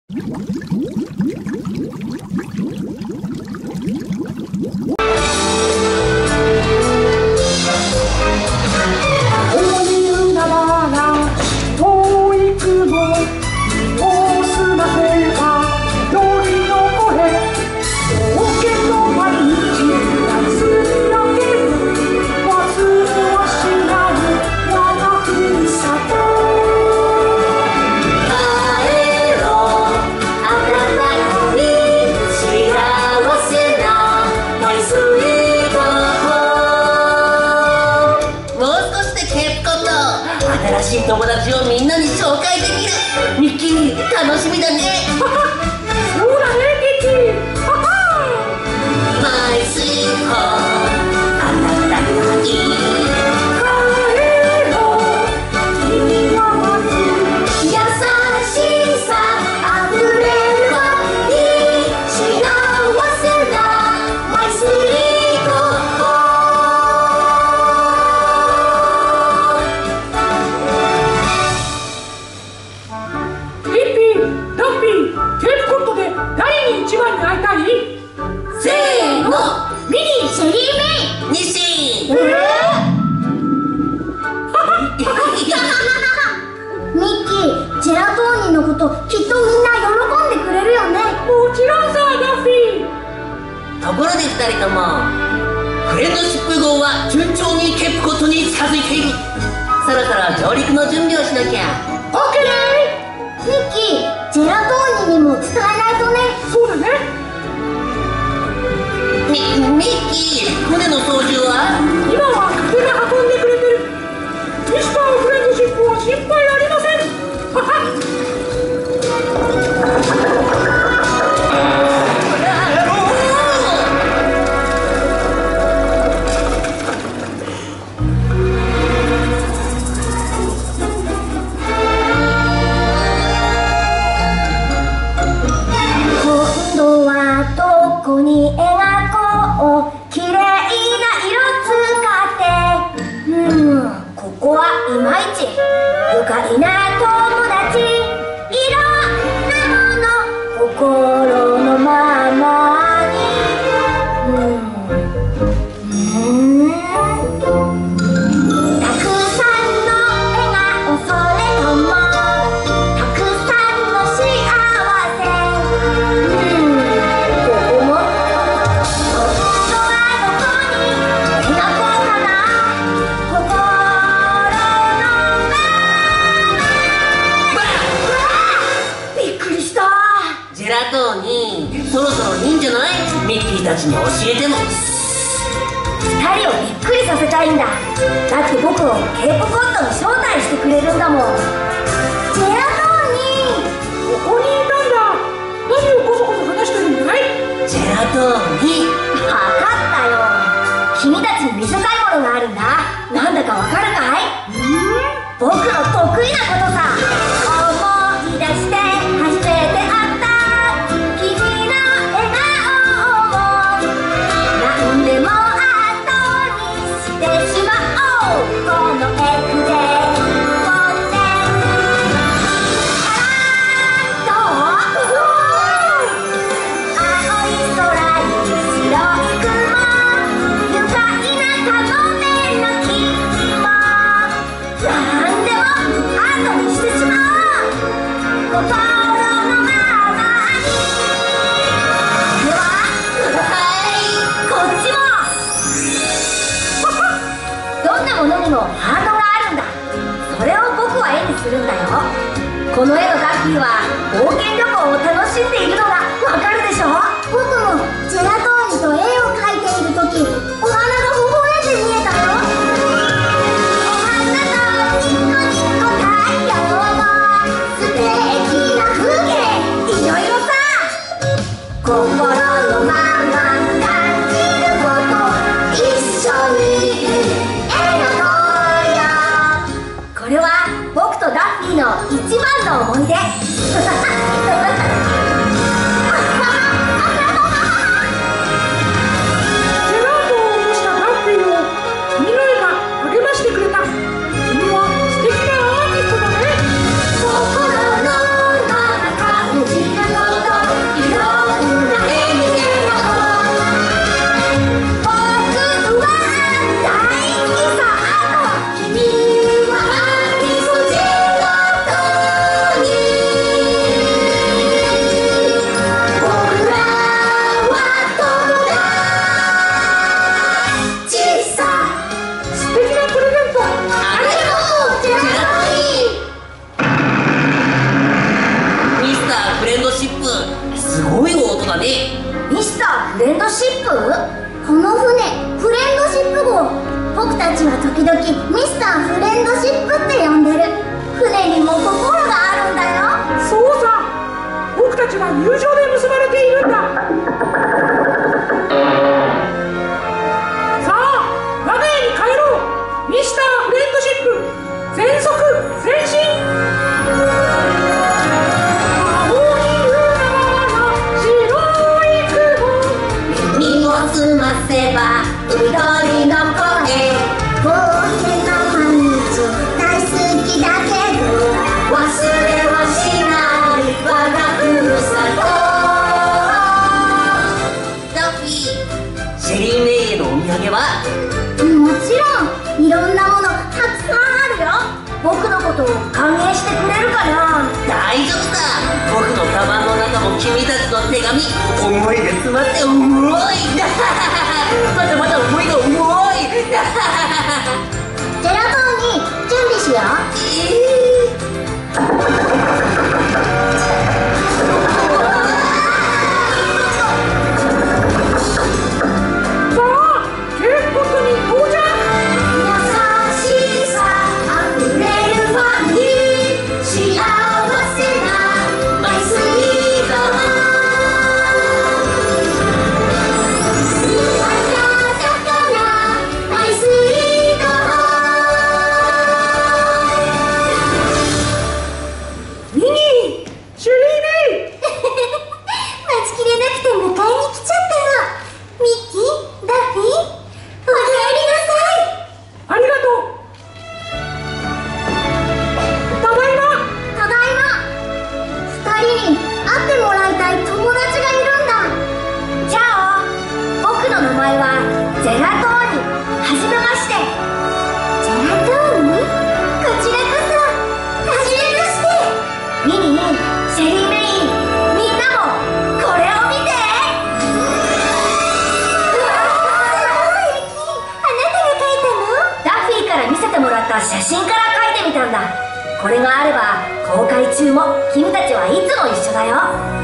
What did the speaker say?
新しい友達をみんなに紹介できる。ミッキー、楽しみだね。 そうだね、ミッキー。 マイスイートホーム、あなたがいい。 帰ろう、君が待つ。 優しさあふれるいい幸せなマイスイートホーム。 ピッピー、ダッフィー、テープコットで誰に一番に会いたい？ せーの、 ミニー、シェリー・メイ。 ニシン。 ミッキー、ジェラトーニのこときっとみんな喜んでくれるよね。 もちろんさ、ダッフィー。 ところで2人とも、フレンドシップ号は順調にケープコットに近づいている。そろそろ上陸の準備をしなきゃ。 オッケー。 ミッキー、ジェラトーニにも伝えないとね。 そうだね。 ミッキー、船の操縦は？ 今は風が運んでくれてる。ミスターフレンドシップは心配ありません。 今度はどこに描こう。綺麗な色使って。ここはいまいち。愉快な友達。いろんなもの心のままに。たくさんの笑顔、それともたくさんの幸せ。ここも本当はどこに描こうかな。心のまま。びっくりした。 ジェラトーニ、そろそろいいんじゃない？ミッキーたちに教えても。 2人をびっくりさせたいんだ。だって僕をケープコットに招待してくれるんだもん。ジェラトーニここにいたんだ。何をこそこそ話してるんだい？ ジェラトーニ、 ー、わかったよ。君たちに見せたいものがあるんだ。なんだかわかるかい？僕の得意なことさ。思い出して初めて会った君の笑顔を何でも後にしてしまおう。このエクで飛んでどう？青い空に白い雲、愉快なカモメの木もなんでも後にしてしまおう。心のままに。では、こっちもどんなものにもハートがあるんだ。それを僕は絵にするんだよ。この絵のダッフィーは冒険旅行を楽しんでいるのがわかるでしょ。僕もジェラトーニと絵を描いているとき、お花が微笑んで見えたよ。お花とニコニコ太陽も素敵な風景、いろいろさ。心のまま感じること一緒に描こうよ。これは僕とダッフィーの一番の思い出。 レンドシップ、すごい音だね。 ミスターフレンドシップ？ この船フレンドシップ号。僕たちは時々ミスターフレンドシップって呼んでる。船にも心があるんだよ。 そうさ、僕たちは友情で結ばれているんだ。さあ我が家に帰ろう。ミスターフレンドシップ全速前進。青い海の白い雲、 耳を澄ませば緑の声、 冒険の毎日大好きだけど忘れはしない我がふるさと。 ダッフィー、シェリー・メイへのお土産は？ もちろんいろんなものたくさんあるよ。 僕のことを歓迎してくれるかな？ 大丈夫だ。僕のカバンの中も君たちの手紙、思いが詰まって重いまだまだ思いが重いジェラトーニ準備しよう。 さあ渓谷に到着。 優しさあふれるファンに幸せなマイスイート。温かなマイスイート。 ミニー、シェリー・メイ。 待ちきれなくて迎えに来ちゃったの。ミッキー、ダッフィー、おかえりなさい。 ありがとう。ただいま。 ただいま。二人に会ってもらいたい友達がいるんだ。 じゃあ僕の名前はジェラトーニ。はじめまして。 ジェラトーニ、こちらこそはじめまして。 ミニー、シェリー・メイ、みんなもこれを見て。 うわー、ミッキー、あなたが描いたの？ ダッフィーから見せてもらった写真から描いてみたんだ。これがあれば公開中も君たちはいつも一緒だよ。